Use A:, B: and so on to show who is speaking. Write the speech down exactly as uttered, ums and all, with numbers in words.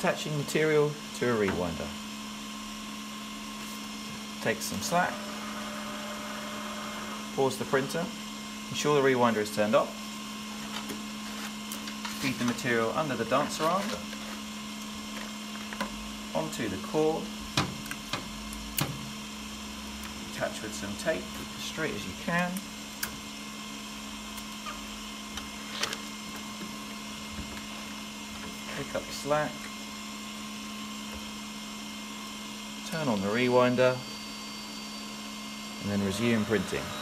A: attaching material to a rewinder. Take some slack, pause the printer, ensure the rewinder is turned off, feed the material under the dancer arm, onto the cord, attach with some tape as straight as you can. Pick up the slack, turn on the rewinder, and then resume printing.